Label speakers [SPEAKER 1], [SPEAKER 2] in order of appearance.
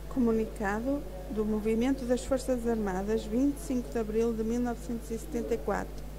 [SPEAKER 1] Comunicado do Movimento das Forças Armadas, 25 de abril de 1974.